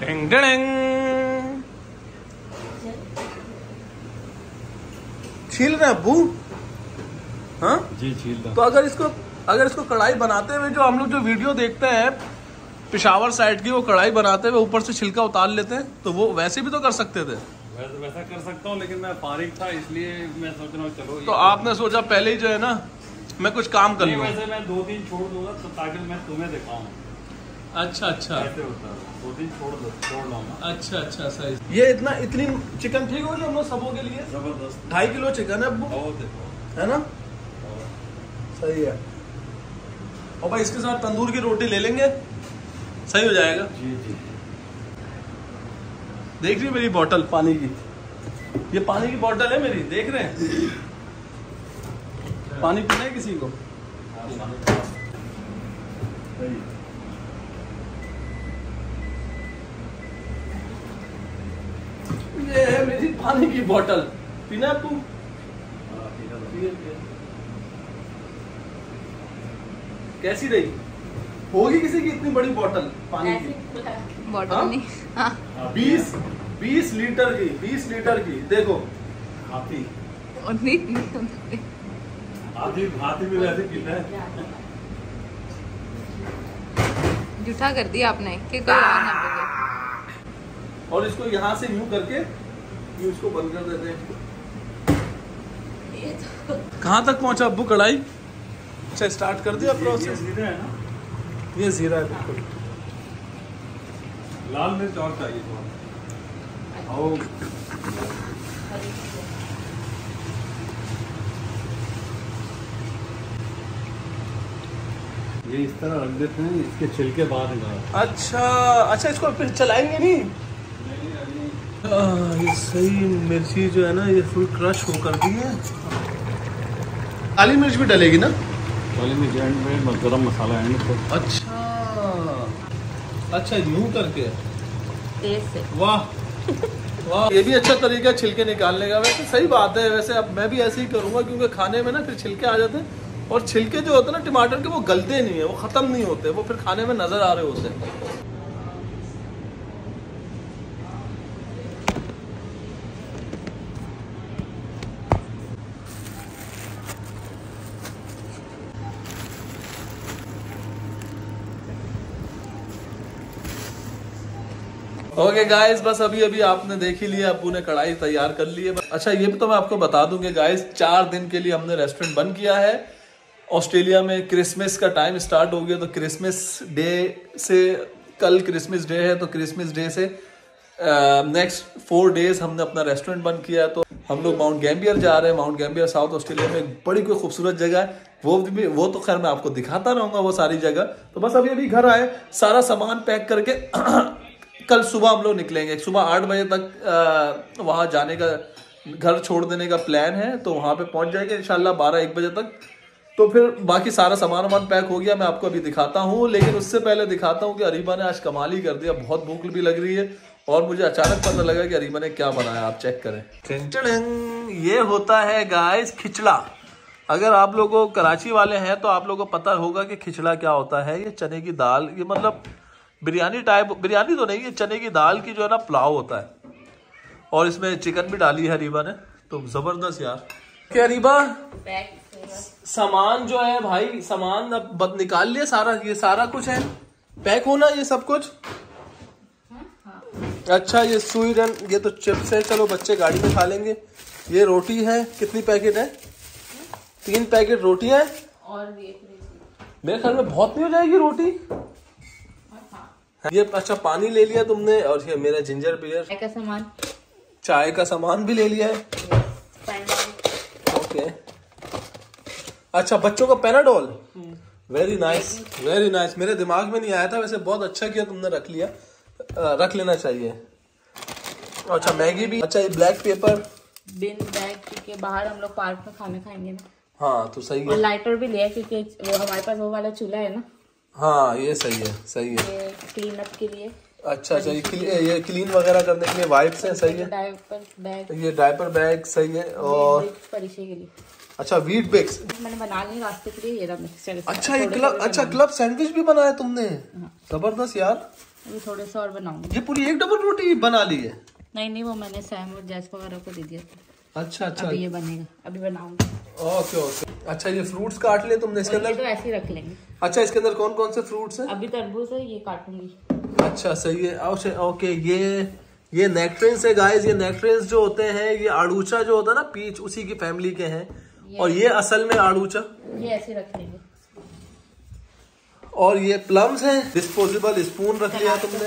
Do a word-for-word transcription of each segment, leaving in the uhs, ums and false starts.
टिंग टिंग। छील रहे अब्बू? हाँ जी छील रहा। तो अगर इसको अगर इसको कढ़ाई बनाते हुए जो हम लोग जो वीडियो देखते हैं पिशावर साइड की, वो कढ़ाई बनाते हुए ऊपर से छिलका उतार लेते हैं, तो वो वैसे भी तो कर सकते थे। वैसे वैसा कर सकता हूँ, लेकिन मैं फारिग था इसलिए मैं सोच रहा हूँ चलो। तो आपने सोचा पहले ही जो है ना मैं कुछ काम कर लूँ। वैसे मैं दो दिन छोड़ दूंगा तो ताकि मैं तुम्हें दिखाऊं। अच्छा अच्छा कैसे होता है, दो दिन छोड़ दो छोड़ लूंगा। अच्छा अच्छा सही। ये इतना इतनी चिकन ठीक होगी हम लोग सबों के लिए? जबरदस्त। ढाई किलो चिकन है अब्बू, है ना? सही है। और भाई इसके साथ तंदूर की रोटी ले लेंगे, सही हो जाएगा। जी जी। देख रही है मेरी बोतल पानी की? ये पानी की बोतल है मेरी, देख रहे हैं? पानी पीना है किसी को? ये है मेरी पानी की बोतल, पीना है तू? कैसी रही? होगी किसी की इतनी बड़ी बोतल पानी की? बोतल हाँ? नहीं। हाँ। बीस बीस लीटर की, बीस लीटर की। देखो हाथी उतनी नहीं। हाथी हाथी भी वैसे पीता है। जूठा कर दिया आपने कि कोई और ना पीए। और इसको यहाँ से यूं करके यूं इसको बंद कर देते हैं। कहाँ तक पहुँचा अब्बू कढ़ाई? अच्छा स्टार्ट कर दिया प्रोसेस। जीरा है ना? ये जीरा है बिल्कुल। लाल मिर्च और चाहिए थोड़ा। ये इस तरह रख देते हैं, इसके छिलके बाद निकाल। अच्छा अच्छा, इसको फिर चलाएंगे नहीं? आ, ये सही मिर्ची जो है ना ये फुल क्रश हो कर दी है। काली मिर्च भी डलेगी ना? काली मिर्च एंड में, गरम मसाला एंड में। अच्छा अच्छा यूं करके। तेज से। वाह वाह, ये भी अच्छा तरीका है छिलके निकालने का। वैसे सही बात है, वैसे अब मैं भी ऐसे ही करूंगा, क्योंकि खाने में ना फिर छिलके आ जाते हैं, और छिलके जो होते हैं ना टमाटर के वो गलते नहीं है, वो खत्म नहीं होते, वो फिर खाने में नजर आ रहे होते हैं। ओके okay गाइस, बस अभी अभी आपने देख ही लिया, अब्बू ने कढ़ाई तैयार कर ली है। अच्छा ये भी तो मैं आपको बता दूं कि गाइस चार दिन के लिए हमने रेस्टोरेंट बंद किया है। ऑस्ट्रेलिया में क्रिसमस का टाइम स्टार्ट हो गया, तो क्रिसमस डे से, कल क्रिसमस डे है, तो क्रिसमस डे से नेक्स्ट फोर डेज हमने अपना रेस्टोरेंट बंद किया। तो हम लोग माउंट गैम्बियर जा रहे हैं। माउंट गैम्बियर साउथ ऑस्ट्रेलिया में एक बड़ी कोई खूबसूरत जगह है, वो भी वो तो खैर मैं आपको दिखाता रहूंगा वो सारी जगह। तो बस अभी अभी घर आए, सारा सामान पैक करके कल सुबह हम लोग निकलेंगे। सुबह आठ बजे तक वहाँ जाने का, घर छोड़ देने का प्लान है, तो वहाँ पे पहुँच जाएंगे इंशाल्लाह बारह एक बजे तक। तो फिर बाकी सारा सामान वामान पैक हो गया, मैं आपको अभी दिखाता हूँ। लेकिन उससे पहले दिखाता हूँ कि अरीबा ने आज कमाल ही कर दिया, बहुत भूख भी लग रही है, और मुझे अचानक पता लगा कि अरीबा ने क्या बनाया, आप चेक करें। ये होता है गाइस खिचड़ा। अगर आप लोगों कराची वाले हैं तो आप लोगों को पता होगा कि खिचड़ा क्या होता है। ये चने की दाल, ये मतलब बिरयानी टाइप, बिरयानी तो नहीं, ये चने की दाल की जो है ना पुलाव होता है, और इसमें चिकन भी डाली है अरीबा ने, तो जबरदस्त यार। क्या अरीबा सामान जो है भाई, सामान अब निकाल लिया सारा, ये सारा कुछ है पैक होना, ये सब कुछ। अच्छा ये सुई रन, ये तो चिप्स है, चलो बच्चे गाड़ी में खा लेंगे। ये रोटी है, कितनी पैकेट है? तीन पैकेट रोटी है, और मेरे ख्याल में बहुत नहीं हो जाएगी रोटी। ये अच्छा पानी ले लिया तुमने, और ये मेरा जिंजर बियर, चाय का सामान, चाय का सामान भी ले लिया है। ओके अच्छा, बच्चों का Panadol, very nice very nice, मेरे दिमाग में नहीं आया था, वैसे बहुत अच्छा किया तुमने रख लिया, रख लेना चाहिए। अच्छा मैगी भी, अच्छा ये ब्लैक पेपर, बिन बैग के बाहर हम लोग पार्क में खाना खाएंगे ना। हाँ तो सही है। और लाइटर भी लिया क्योंकि वो हमारे पास वो वाला चूल्हा है ना। हाँ ये सही है, सही है। ये क्लीन अप के लिए। अच्छा अच्छा, ये क्ली, ये क्लीन वगैरह करने के लिए वाइप्स हैं, सही है। डायपर बैग, ये डायपर बैग सही है। और परीक्षे के लिए, अच्छा वीट बिक्स मैंने बना ली रास्ते के लिए, ये रहा मिक्सचर। अच्छा ये क्लब, अच्छा क्लब सैंडविच भी बनाया तुमने, जबरदस्त यार। अभी थोड़े से और बनाऊंगी। ये पूरी एक डबल रोटी बना ली है? नहीं नहीं, वो मैंने सैम और जैस वगैरह को दे दिया था। अच्छा अच्छा, अभी ये बनेगा, अभी बनाऊंगी। Okay okay. अच्छा, ये फ्रूट्स काट लिए तुमने इसके अंदर? तो ऐसे ही रख लेंगे। अच्छा, इसके अंदर कौन कौन से फ्रूट्स हैं? अभी तरबूज है, ये काटूंगी। अच्छा सही है। ओके, ये ये नेक्ट्रेंस है गाइस। ये नेक्ट्रेंस जो होते हैं, ये आड़ूचा जो होता है ना, पीच, उसी की फैमिली के हैं। और ये असल में आड़ूचा, ये ऐसे रख लेंगे। और ये प्लम्स हैं। डिस्पोजेबल स्पून रख लिया तुमने।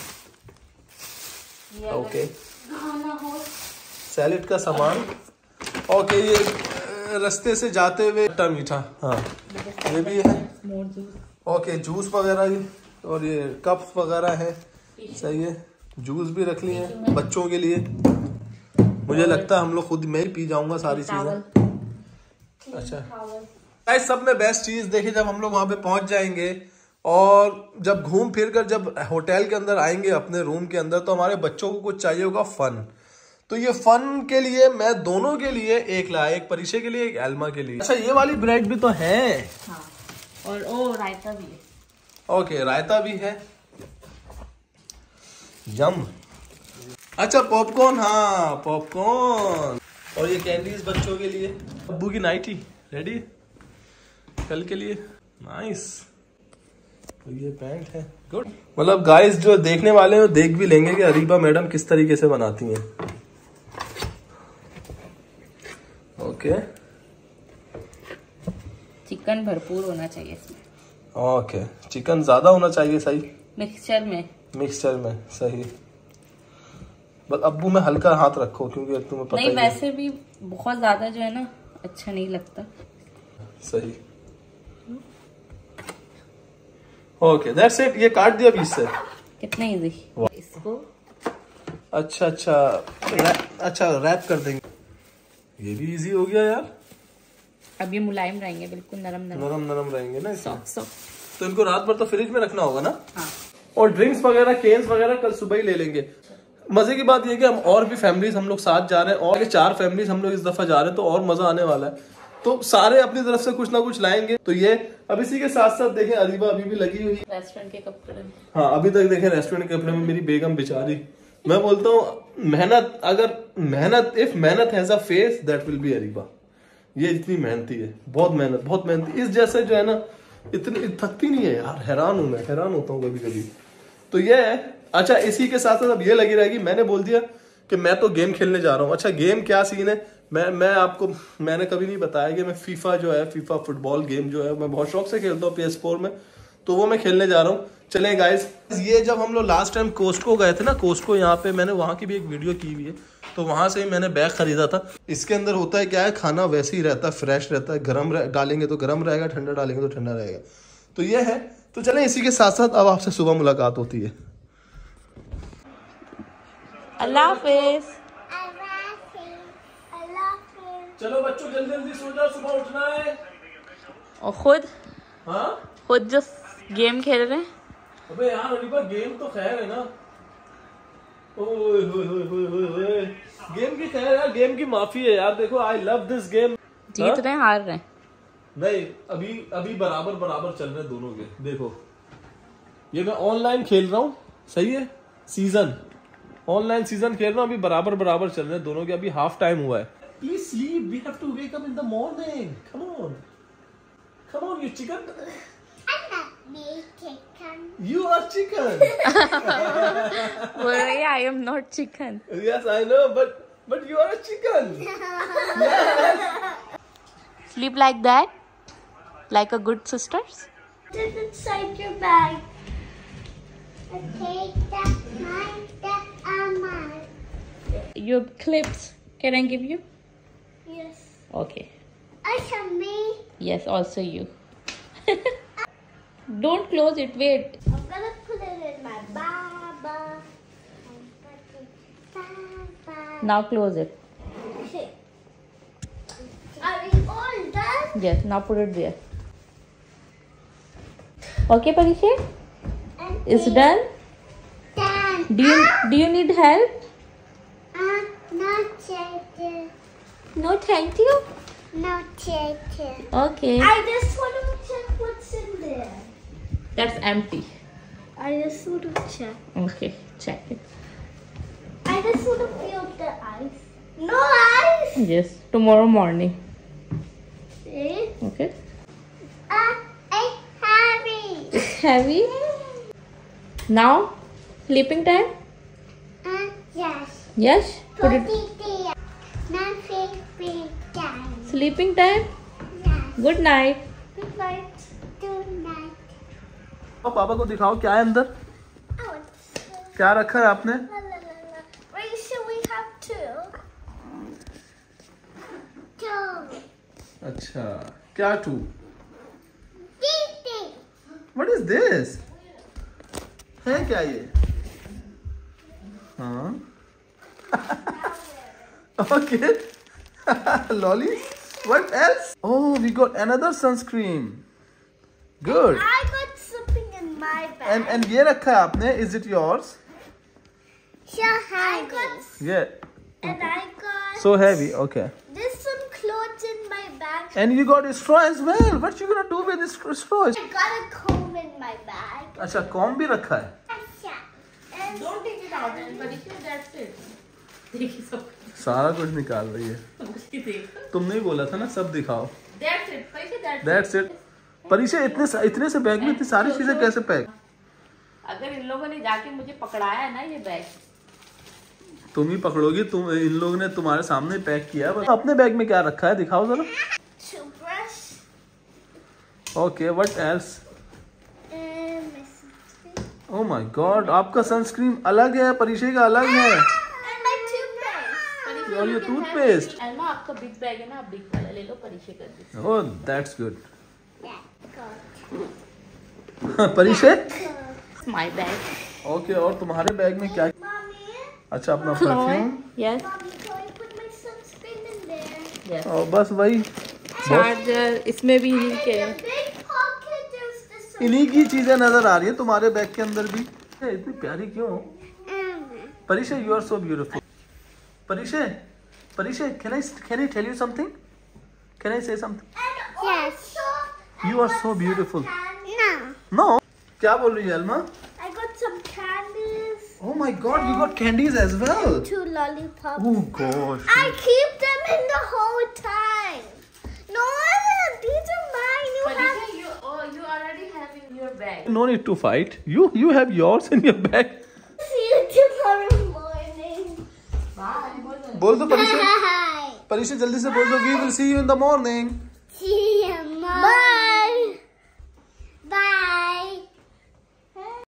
ओके, सैलेड का सामान। ओके, ये रास्ते से जाते हुए खट्टा मीठा, हाँ ये भी है। ओके, जूस वगैरह भी, और ये कप्स वगैरह है। सही है, जूस भी रख लिए हैं बच्चों के लिए। मुझे लगता है हम लोग खुद मैं ही पी जाऊंगा सारी चीजें। अच्छा गाइस, सब में बेस्ट चीज देखिए, जब हम लोग वहां पे पहुंच जाएंगे और जब घूम फिर कर जब होटल के अंदर आएंगे अपने रूम के अंदर, तो हमारे बच्चों को कुछ चाहिए होगा फन। तो ये फन के लिए मैं दोनों के लिए एक लाया, एक परिचय के लिए, एक एल्मा के लिए। अच्छा, ये वाली ब्रेड भी तो है। हाँ। और ओ रायता भी है। ओके, रायता भी है। यम। अच्छा, पॉपकॉर्न, हाँ पॉपकॉर्न। और ये कैंडीज बच्चों के लिए। अब्बू की नाइटी रेडी कल के लिए। नाइस। तो ये पैंट है, गुड। मतलब गाइस, जो देखने वाले हैं वो देख भी लेंगे कि अरीबा मैडम किस तरीके से बनाती हैं। ओके, चिकन भरपूर होना चाहिए इसमें। ओके, चिकन ज्यादा होना चाहिए। सही, मिक्सचर में मिक्सचर में सही। बस अब्बू में हल्का हाथ रखो, क्योंकि तुम्हें पता नहीं, वैसे भी बहुत ज्यादा जो है ना अच्छा नहीं लगता। सही। Okay, that's it. ये काट दिया बीच से। कितना इजी। इसको अच्छा अच्छा रैप, अच्छा रैप कर देंगे। ये भी इजी हो गया यार। अब ये मुलायम रहेंगे, बिल्कुल नरम नरम नरम नरम रहेंगे ना, सॉफ्ट सॉफ्ट। तो इनको रात भर तो फ्रिज में रखना होगा ना। हाँ। और ड्रिंक्स वगैरह, केन्स वगैरह कल सुबह ही ले लेंगे। मजे की बात ये कि हम और भी फैमिलीज हम लोग साथ जा रहे हैं, और चार फैमिलीज हम लोग इस दफा जा रहे हैं, तो और मजा आने वाला है। तो सारे अपनी तरफ से कुछ ना कुछ लाएंगे। तो ये अब इसी के साथ साथ देखें, अरीबा अभी भी लगी हुई है रेस्टोरेंट के कपड़े। हाँ, अभी तक देखें रेस्टोरेंट के कपड़े में मेरी बेगम बेचारी। मैं बोलता हूँ मेहनत, अगर मेहनत, इफ मेहनत has a face, that will be Areeba. ये इतनी मेहनती है, बहुत मेहनत, बहुत मेहनती। इस जैसे जो है ना, इतनी थकती नहीं है यार। हैरान हूं मैं, हैरान होता हूँ कभी कभी। तो ये है। अच्छा, इसी के साथ साथ अब ये लगी रहेगी। मैंने बोल दिया कि मैं तो गेम खेलने जा रहा हूँ। अच्छा, गेम क्या सीन है, मैं मैं आपको मैंने कभी नहीं बताया कि मैं फीफा जो है, फीफा फुटबॉल गेम जो है, मैं बहुत शौक से खेलता हूँ पी एस फोर में। तो वो मैं खेलने जा रहा हूँ। चलें गाइस, ये जब हम लोग लास्ट टाइम कोस्टको गए थे ना, कोस्टको यहाँ पे, मैंने वहाँ की भी एक वीडियो की हुई है। तो वहां से ही मैंने बैग खरीदा था। इसके अंदर होता है क्या है, खाना वैसे ही रहता है, फ्रेश रहता है। गर्म रह, डालेंगे तो गर्म रहेगा, ठंडा डालेंगे तो ठंडा रहेगा। तो ये है। तो चलें, इसी के साथ साथ अब आपसे सुबह मुलाकात होती है। अल्लाह हाफिज। चलो बच्चों, जल्दी जल्दी सो जाओ, सुबह उठना है। और खुद हाँ, खुद जो गेम खेल रहे हैं। अबे यार अलीबा, गेम तो खैर है ना। ओए होए होए होए होए होए। गेम की खैर यार, गेम की माफी है यार। देखो, आई लव दिस गेम। जीत रहे हैं, हार रहे हैं? नहीं, अभी अभी बराबर बराबर चल रहे हैं दोनों के। देखो, ये मैं ऑनलाइन खेल रहा हूँ, सही है। सीजन ऑनलाइन सीजन खेल रहा हूँ, अभी बराबर बराबर चल रहे हैं दोनों के। अभी हाफ टाइम हुआ है। Please sleep, we have to wake up in the morning. Come on, come on, you chicken. You are chicken. Well, I am not chicken. Yes, I know, but but you are a chicken. Yes. Sleep like that, like a good sisters. It's inside your bag. Take that, mine, that, and mine. Your clips. Can I give you? Yes. Okay. Also me. Yes, also you. Don't close it. Wait. I'm gonna put it in my baba. And put it baba. Now close it. Okay. Are we all done? Yes. Now put it there. Okay, Parisha? And It's done. done. Do you do you need help? Uh, not yet. No, thank you. Not yet. Okay. I just want to check what's in there. That's empty. I just sort of check. Okay, check it. I just sort of feel the ice. No ice! Yes, tomorrow morning. See? Okay. Uh, it's heavy. It's heavy. Now, sleeping time? Uh, yes. Yes? Put it. Forty-three. Not fifty time. Sleeping time? Yes. Good night. Good night. Good night. और पापा को दिखाओ क्या है अंदर, Oh, it's... क्या रखा है आपने? La, la, la, la. Wait, should we have two? Two. अच्छा, क्या two? Titi. What is this? है क्या ये? हाँ. Okay. Lolly. What else? Oh, we got another sunscreen. Good. I got something in my bag. And and ये रखा है आपने? Is it yours? So heavy. I got, Yeah. and I got... So heavy. Okay. There's some clothes in my bag. And you got a straw as well. What you gonna do with this straw? I got a comb in my bag. अच्छा, comb भी रखा है. And Don't take it out. That's it. देखिए सब. सारा कुछ निकाल रही है. तुमने ही बोला था ना सब दिखाओ. That's it. That's, That's it. परिचय इतने इतने से बैग में इतनी सारी चीजें कैसे पैक? अगर इन लोगों ने जाके मुझे पकड़ाया है ना ये बैग, तुम ही पकड़ोगी. तुम इन लोगों ने तुम्हारे सामने पैक किया है. अपने बैग में क्या रखा है दिखाओ जरा. toothbrush. ओके, what else? And my sunscreen. Oh my god, आपका सनस्क्रीन अलग है, परिचय का अलग है. And my toothpaste. और ये टूथपेस्ट. एल्मा आपका बिग बैग है ना, आप बिग वाला ले लो, परिचय कर दीजिए. Oh, that's good. Yeah, good. परिचय. My bag. ओके, और तुम्हारे बैग में क्या? Mommy, अच्छा, अपना perfume. Yes. Mommy, can I put my sunscreen in there? Yes. और बस वही. चार्जर इसमें भी ही के. In the big pocket, there's the sun- इन्हीं की चीजें नजर आ रही है तुम्हारे बैग के अंदर भी. ये इतनी प्यारी क्यों? Mm. परिचय, यू आर सो ब्यूटीफुल. परिचय, परिचय, can I can I tell you something? Can I say something? And also, You are so beautiful. no, No. क्या बोल रही है Alma? I got some candies, Oh my God, you got candies as well. two lollipops. Oh gosh. I keep them in the whole time. No, these are mine. You have. परिचय, you oh you already have in your bag. No need to fight. You you have yours in your bag. See you tomorrow morning. Bye. बोल दो परिचय. Bye. परिचय जल्दी से बोल दो. We will see you in the morning. See you, Mom. Bye.